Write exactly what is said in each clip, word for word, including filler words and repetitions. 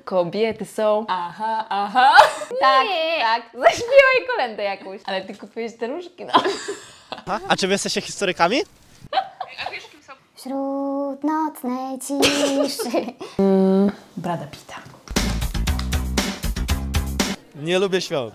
kobiety są... Aha, aha. Tak, tak, zaśpiewaj kolędę jakąś. Ale ty kupiłeś te różki, no. A, a czy wy jesteście historykami? A wiesz, kim są? Wśród nocnej ciszy. Mm, Brada Pitta. Nie lubię świąt.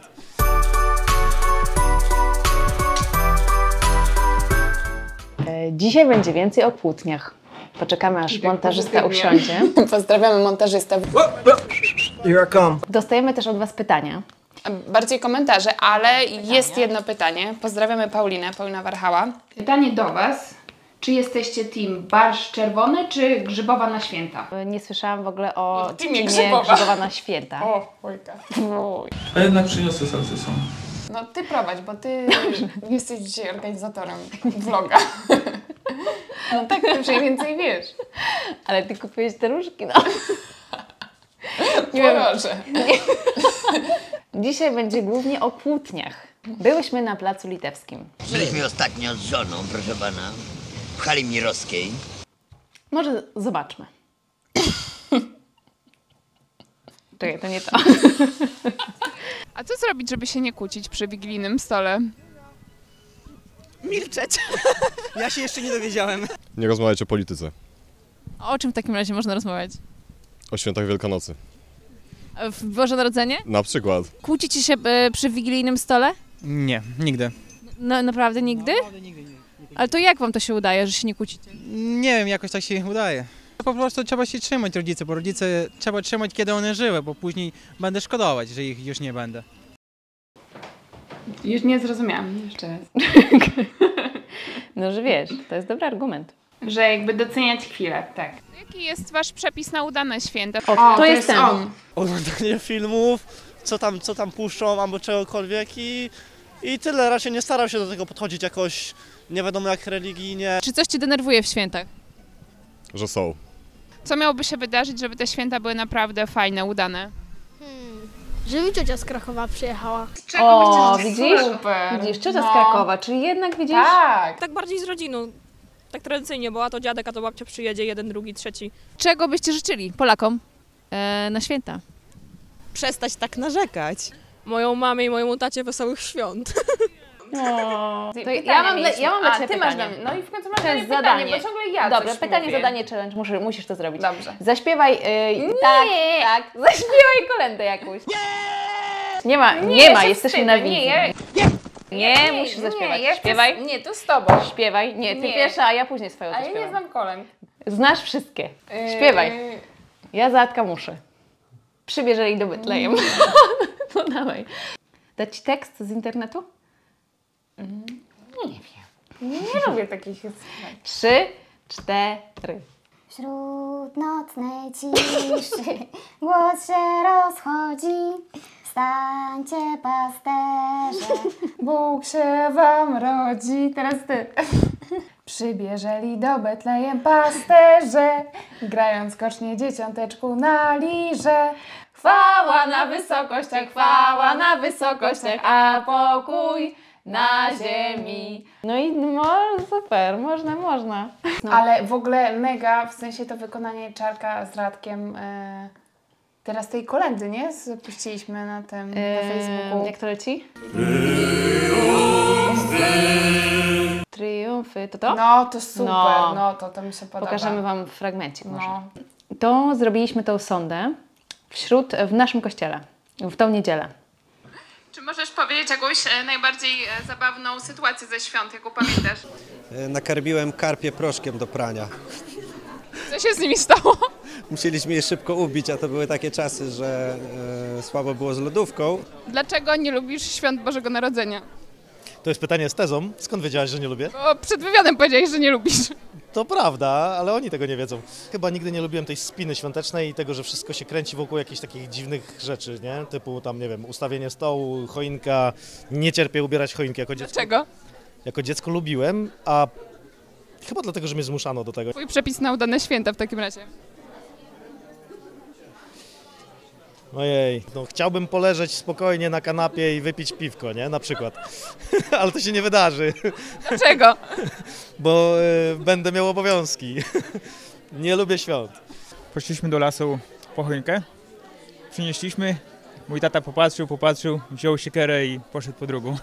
E, dzisiaj będzie więcej o kłótniach. Poczekamy, aż montażysta usiądzie. Pozdrawiamy montażystę. Here I come. Dostajemy też od was pytania. Bardziej komentarze, ale jest jedno pytanie. Pozdrawiamy Paulinę, Paulina Warchała. Pytanie do was. Czy jesteście team barszcz czerwony, czy grzybowa na święta? Nie słyszałam w ogóle o No, teamie teamie grzybowa. grzybowa na święta. O, ojka. A jednak przyniosę salsysą. No ty prowadź, bo ty jesteś dzisiaj organizatorem vloga. No tak, ty mniej więcej wiesz. Ale ty kupiłeś te różki, no. Nie Poroże. Dzisiaj będzie głównie o kłótniach. Byłyśmy na Placu Litewskim. Byliśmy ostatnio z żoną, proszę pana, w hali Mirowskiej. Może zobaczmy. Czekaj, to nie to. A co zrobić, żeby się nie kłócić przy wigilijnym stole? Milczeć. Ja się jeszcze nie dowiedziałem. Nie rozmawiać o polityce. O czym w takim razie można rozmawiać? O świętach Wielkanocy. W Boże Narodzenie? Na przykład. Kłócicie się e, przy wigilijnym stole? Nie, nigdy. No, naprawdę nigdy? Naprawdę nigdy nie. Ale to jak wam to się udaje, że się nie kłócicie? Nie wiem, jakoś tak się udaje. Po prostu trzeba się trzymać rodzice, bo rodzice trzeba trzymać, kiedy one żyły, bo później będę szkodować, że ich już nie będę. Już nie zrozumiałam, jeszcze raz. No, że wiesz, to jest dobry argument. Że jakby doceniać chwilę, tak. Jaki jest wasz przepis na udane święta? O, O, to jest ten. on. Oglądanie filmów, co tam, co tam puszczą, albo czegokolwiek i, i tyle. Raczej nie staram się do tego podchodzić jakoś, nie wiadomo jak religijnie. Czy coś cię denerwuje w świętach? Że są. Co miałoby się wydarzyć, żeby te święta były naprawdę fajne, udane? Hmm. Żeby ciocia z Krakowa przyjechała. O, widzisz? Super. Widzisz, ciocia No. z Krakowa, czyli jednak widzisz? Tak. Tak bardziej z rodziną, tak tradycyjnie, bo a to dziadek, a to babcia przyjedzie, jeden, drugi, trzeci. Czego byście życzyli Polakom e, na święta? Przestać tak narzekać. Moją mamie i mojemu tacie wesołych świąt. O, to Pytanie ja mam dla, mieliśmy. ja mam dla A, ciebie ty pytanie. masz dla mnie. No i w końcu masz To dla mnie jest pytanie, zadanie. bo ciągle ja Dobra, coś pytanie, mówię. zadanie, challenge, Muszę, musisz to zrobić. Dobrze. Zaśpiewaj, yy, tak, tak, zaśpiewaj kolędę jakąś. Nie ma, nie, nie ma, się jesteśmy wstydzę, na wizji. Nie, Nie, nie, musisz nie, zaśpiewać. ja Śpiewaj. Chcę, nie, to z tobą. Śpiewaj. Nie, ty Nie. pierwsza, a ja później swoją A ja zaśpiewam. nie znam kolęd. Znasz wszystkie. Yy, Śpiewaj. Ja Zatka muszę. Przybierzeli do Betlejem. No dawaj. Dać ci tekst z internetu? Mm, nie wiem. Nie lubię takich słuchaj. Trzy, cztery. Wśród nocnej ciszy głos się rozchodzi. Wstańcie, pasterze. Bóg się wam rodzi. Teraz ty. Przybierzeli do Betlejem pasterze, grając skocznie dzieciąteczku na lirze. Chwała na wysokościach, chwała na wysokościach, a pokój na ziemi. No i no, super, można, można. No. Ale w ogóle mega, w sensie to wykonanie Czarka z Radkiem, e, teraz tej kolędy, nie? Puściliśmy na tym, na Facebooku. Jak to leci? Triumfy. To to? No, to super, No. no, to, to mi się podoba. Pokażemy wam fragmencik może. No. To zrobiliśmy tą sondę wśród, w naszym kościele, w tą niedzielę. Czy możesz powiedzieć jakąś e, najbardziej e, zabawną sytuację ze świąt, jaką pamiętasz? Nakarmiłem karpie proszkiem do prania. Co się z nimi stało? Musieliśmy je szybko ubić, a to były takie czasy, że e, słabo było z lodówką. Dlaczego nie lubisz świąt Bożego Narodzenia? To jest pytanie z tezą. Skąd wiedziałaś, że nie lubię? Bo przed wywiadem powiedziałeś, że nie lubisz. To prawda, ale oni tego nie wiedzą. Chyba nigdy nie lubiłem tej spiny świątecznej i tego, że wszystko się kręci wokół jakichś takich dziwnych rzeczy, nie? Typu tam, nie wiem, ustawienie stołu, choinka. Nie cierpię ubierać choinki jako dziecko. Dlaczego? Jako dziecko lubiłem, a chyba dlatego, że mnie zmuszano do tego. Twój przepis na udane święta w takim razie. Ojej, no chciałbym poleżeć spokojnie na kanapie i wypić piwko, nie? Na przykład. Ale to się nie wydarzy. Dlaczego? Bo y, będę miał obowiązki. Nie lubię świąt. Poszliśmy do lasu po choinkę przynieśliśmy, mój tata popatrzył, popatrzył, wziął siekierę i poszedł po drugą.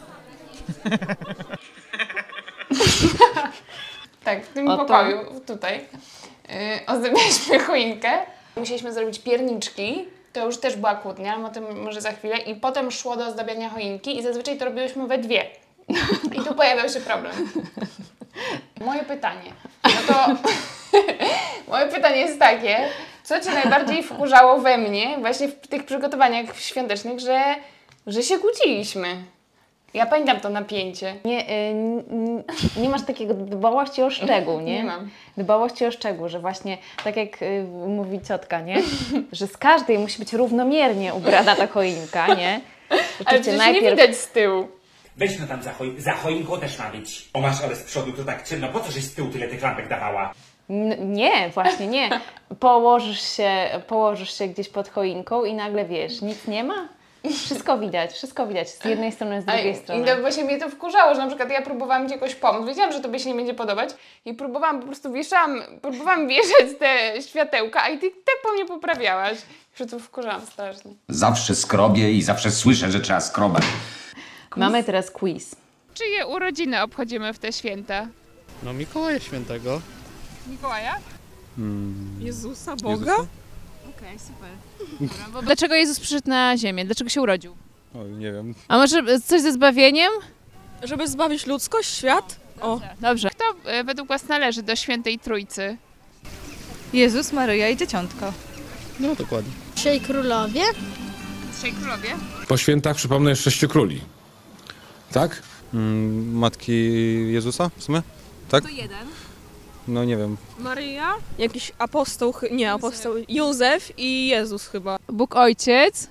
Tak, w tym O to- pokoju, tutaj, yy, ozdabialiśmy choinkę. Musieliśmy zrobić pierniczki. To już też była kłótnia, ale o tym może za chwilę. I potem szło do ozdabiania choinki i zazwyczaj to robiłyśmy we dwie. I tu pojawiał się problem. Moje pytanie. No to moje pytanie jest takie, co Cię najbardziej wkurzało we mnie właśnie w tych przygotowaniach świątecznych, że, że się kłóciliśmy. Ja pamiętam to napięcie. Nie, y, n- nie masz takiego dbałości o szczegół, nie? Nie mam. Dbałości o szczegół, że właśnie tak jak y, mówi ciotka, nie? Że z każdej musi być równomiernie ubrana ta choinka, nie? Ale Oczywiście przecież nie widać z tyłu. Weź no tam za, choi za choinką też ma być. O masz, ale z przodu to tak ciemno, po co żeś z tyłu tyle tych lampek dawała? N- nie, właśnie nie. Położysz się, położysz się gdzieś pod choinką i nagle wiesz, nic nie ma. Wszystko widać, wszystko widać. Z jednej strony, z drugiej I strony. to właśnie mnie to wkurzało, że na przykład ja próbowałam Ci jakoś pomóc. Wiedziałam, że Tobie się nie będzie podobać i próbowałam po prostu wieszałam, próbowałam wieszać te światełka, a i Ty tak po mnie poprawiałaś. Że to wkurzałam strasznie. Zawsze skrobię i zawsze słyszę, że trzeba skrobać. Mamy teraz quiz. Czyje urodziny obchodzimy w te święta? No Mikołaja Świętego. Mikołaja? Jezusa, Boga? Okej, super. Dobra, bo dlaczego Jezus przyszedł na ziemię? Dlaczego się urodził? Oj, nie wiem. A może coś ze zbawieniem? Żeby zbawić ludzkość, świat? O. Dobrze. Kto e, według Was należy do Świętej Trójcy? Jezus, Maryja i Dzieciątko. No dokładnie. Trzej królowie? Trzej królowie? Po świętach przypomnę sześciu króli. Tak? Mm, matki Jezusa w sumie? Tak? To jeden. No nie wiem. Maryja? Jakiś apostoł, chy- nie apostoł, Józef i Jezus chyba. Bóg Ojciec.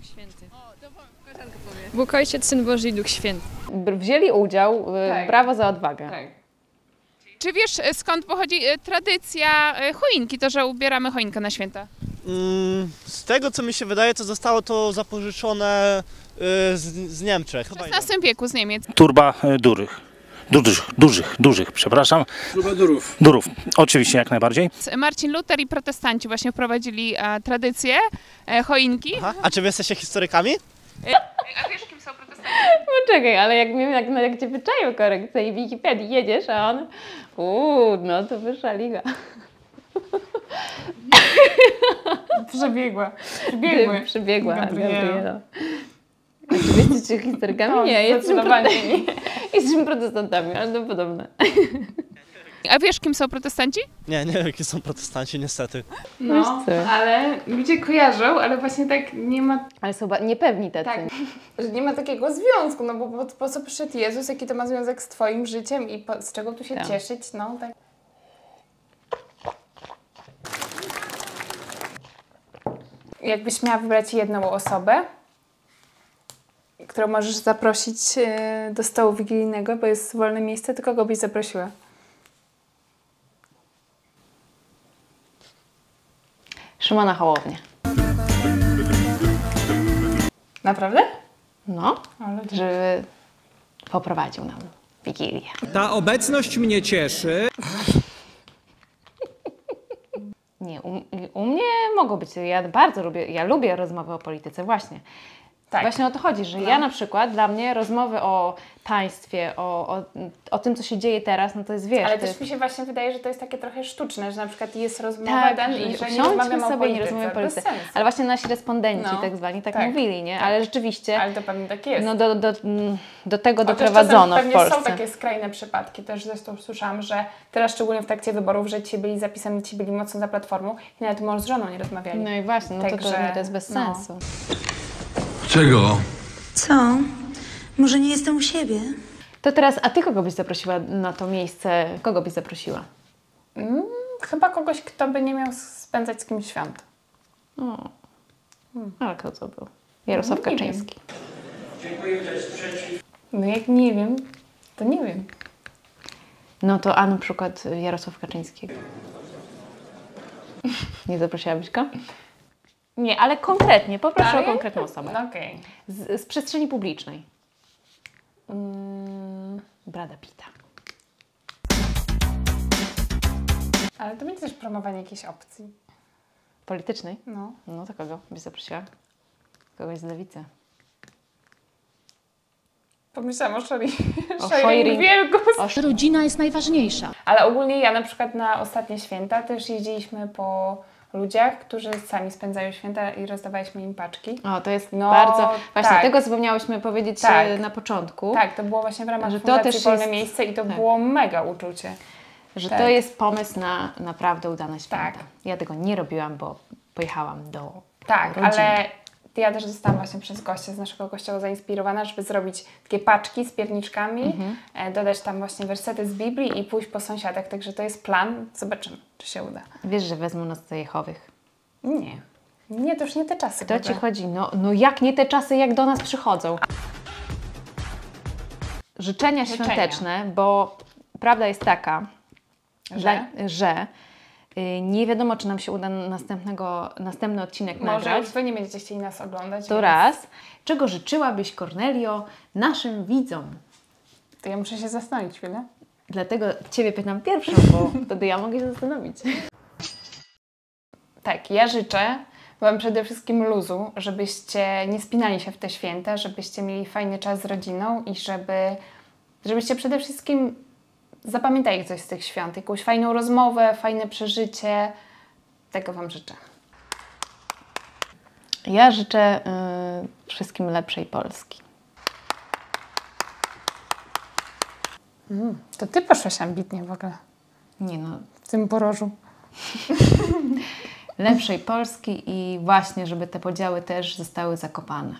Bóg Ojciec, Syn Boży i Duch Święty. B- Wzięli udział, y, Tak. brawo za odwagę. Tak. Czy wiesz, e, skąd pochodzi e, tradycja e, choinki, to, że ubieramy choinkę na święta? Mm, z tego co mi się wydaje, to zostało to zapożyczone y, z, z Niemczech. W szesnastym wieku z Niemiec. Turba e, dużych. Dużych, dużych, dużych, przepraszam. Turba durów. Durów, oczywiście, jak najbardziej. Marcin Luther i protestanci właśnie wprowadzili e, tradycję e, choinki. Aha. A czy wy jesteście historykami? E, a wiesz, kim są protestanci? Poczekaj, ale jak, mnie- jak, jak cię wyczaił korekcję i w Wikipedii jedziesz, a on... Uuu, no to wyższa liga. Przebiegła. Przebiegły. Przebiegła, Gabriela. Gabriela. A czy wy jesteście historykami? No, nie, jesteśmy, zdecydowanie prote... nie. jesteśmy protestantami, ale to podobne. A wiesz, kim są protestanci? Nie, nie wiem jakie są protestanci niestety. No, ale ludzie kojarzą, ale właśnie tak nie ma... Ale są ba- niepewni tacy. Tak, że nie ma takiego związku, no bo po, po co przyszedł Jezus, jaki to ma związek z Twoim życiem i po, z czego tu się Tak. cieszyć, no tak. Jakbyś miała wybrać jedną osobę, którą możesz zaprosić e, do stołu wigilijnego, bo jest wolne miejsce, to kogo byś zaprosiła? Szymona Hołownię. Naprawdę? No, Ale żeby poprowadził nam Wigilię. Ta obecność mnie cieszy. Nie, u, u mnie mogą być, ja bardzo lubię, ja lubię rozmowy o polityce, właśnie. Tak. Właśnie o to chodzi, że No. ja na przykład, dla mnie rozmowy o państwie, o, o, o tym, co się dzieje teraz, no to jest, wiesz... Ale to też jest... mi się właśnie wydaje, że to jest takie trochę sztuczne, że na przykład jest rozmowa Tak, ten, że i że nie usiądźmy rozmawiamy o sobie i polityce. nie rozmawiamy o Bez polityce. sensu. Ale właśnie nasi respondenci No, tak zwani tak, tak. mówili, nie? Tak. Ale rzeczywiście Ale to pewnie tak jest. no do, do, do tego Chociaż doprowadzono czasem w pewnie Polsce. są takie skrajne przypadki. Też zresztą słyszałam, że teraz szczególnie w trakcie wyborów, że ci byli zapisani, ci byli mocno za Platformą i nawet mąż z żoną nie rozmawiali. No i właśnie, no to, to, Także, to jest bez no. sensu. Czego? Co? Może nie jestem u siebie? To teraz, a Ty kogo byś zaprosiła na to miejsce? Kogo byś zaprosiła? Mm, chyba kogoś, kto by nie miał spędzać z kimś świąt. O. Ale kto to był? Jarosław No, nie Kaczyński. Dziękuję, kto jest przeciw. No jak nie wiem, to nie wiem. No to a na przykład Jarosław Kaczyński. Nie zaprosiłabyś go? Nie, ale konkretnie, poproszę Ale o ja- konkretną osobę. No okej. Z, z przestrzeni publicznej. Mm, Brada Pitta. Ale to będzie też promowanie jakiejś opcji. Politycznej? No. No to kogo byś zaprosiła? Kogoś z lewicy. Pomyślałam o Shari. O Shari Wielgus. Rodzina jest najważniejsza. Ale ogólnie ja na przykład na ostatnie święta też jeździliśmy po ludziach, którzy sami spędzają święta i rozdawaliśmy im paczki. O, to jest no, bardzo... Właśnie tak. tego zapomniałyśmy powiedzieć Tak. na początku. Tak, to było właśnie w ramach że to Fundacji też Wolne jest, Miejsce i to tak. było mega uczucie. Że tak. to jest pomysł na naprawdę udane święta. Tak. Ja tego nie robiłam, bo pojechałam do Tak, rodziny. ale ja też zostałam właśnie przez gościa z naszego kościoła zainspirowana, żeby zrobić takie paczki z pierniczkami, Mhm. e, dodać tam właśnie wersety z Biblii i pójść po sąsiadach. Także to jest plan. Zobaczymy, czy się uda. Wiesz, że wezmą nas do Jehowych. Nie. Nie, to już nie te czasy. To ci chodzi, no, no jak nie te czasy, jak do nas przychodzą. Życzenia, Życzenia. świąteczne, bo prawda jest taka, Że? Dla, że y, nie wiadomo, czy nam się uda następnego, następny odcinek Może nagrać. już wy nie będziecie chcieli nas oglądać. To więc... raz. Czego życzyłabyś, Kornelio, naszym widzom? To ja muszę się zastanowić chwilę. Dlatego Ciebie pytam pierwszą, bo wtedy ja mogę się zastanowić. Tak, ja życzę Wam przede wszystkim luzu, żebyście nie spinali się w te święta, żebyście mieli fajny czas z rodziną i żeby, żebyście przede wszystkim zapamiętali coś z tych świąt, jakąś fajną rozmowę, fajne przeżycie. Tego Wam życzę. Ja życzę y, wszystkim lepszej Polski. Mm, to Ty poszłaś ambitnie w ogóle. Nie no. W tym porożu. Lepszej Polski i właśnie, żeby te podziały też zostały zakopane.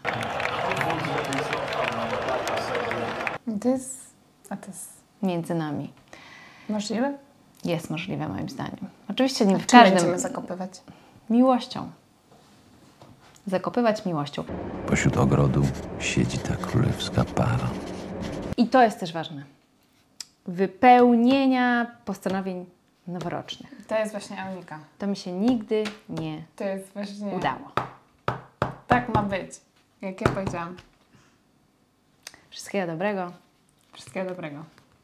To jest... A to jest... Między nami. Możliwe? Jest możliwe moim zdaniem. Oczywiście nie A w czym każdym... będziemy zakopywać? Miłością. Zakopywać miłością. Pośród ogrodu siedzi ta królewska para. I to jest też ważne. Wypełnienia postanowień noworocznych. To jest właśnie Eunika. To mi się nigdy nie To jest właśnie... udało. Tak ma być. Jak ja powiedziałam. Wszystkiego dobrego. Wszystkiego dobrego.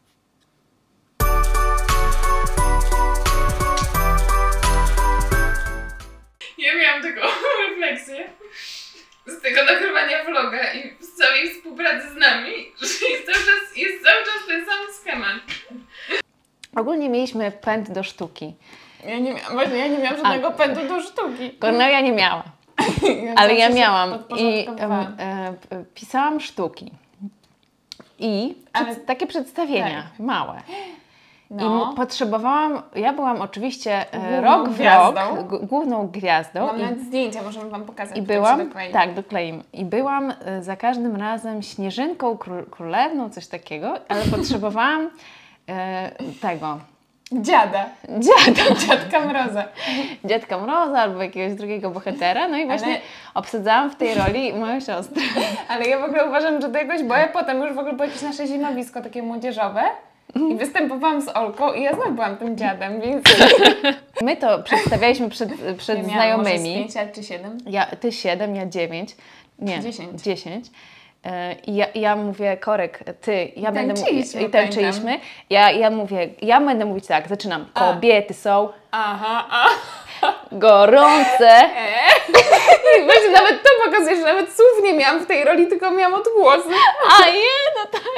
Ja miałam taką refleksję z tego nagrywania vloga i z całej współpracy z nami, że jest cały czas, jest cały czas ten sam schemat. Ogólnie mieliśmy pęd do sztuki. Ja nie, mia- właśnie ja nie miałam żadnego A. pędu do sztuki. Kornelia nie miała. Ja Ale ja zawsze się miałam i em, podporządkowałam. e, p- pisałam sztuki. I Ale- przed, takie przedstawienia małe. I No. m- potrzebowałam, ja byłam oczywiście e, Główną rok w gwiazdą. rok g- główną gwiazdą. Mam i, nawet zdjęcia, możemy Wam pokazać. I potem się byłam, doklei. tak, dokleimy. I byłam e, za każdym razem śnieżynką kró- królewną, coś takiego, ale potrzebowałam e, tego. Dziada. Dziada. Dziadka Mroza. Dziadka Mroza albo jakiegoś drugiego bohatera. No i właśnie Ale- obsadzałam w tej roli moją siostrę. Ale ja w ogóle uważam, że to jakoś, bo ja potem już w ogóle było jakieś nasze zimowisko takie młodzieżowe i występowałam z Olką i ja znowu byłam tym dziadem, więc... My to przedstawialiśmy przed, przed Ja miałam może z znajomymi. pięć lat czy siedem? Ja, ty siedem, ja dziewięć. Nie, Dziesięć. dziesięć. E, I ja, ja mówię, Korek, ty, ja będę Tańczyliśmy, I tańczyliśmy. Ja, ja mówię, ja będę mówić tak, zaczynam. A. Kobiety są Aha, a. gorące. I właśnie nawet to pokazuje, że nawet słów nie miałam w tej roli, tylko miałam odgłosy. A je, no tak.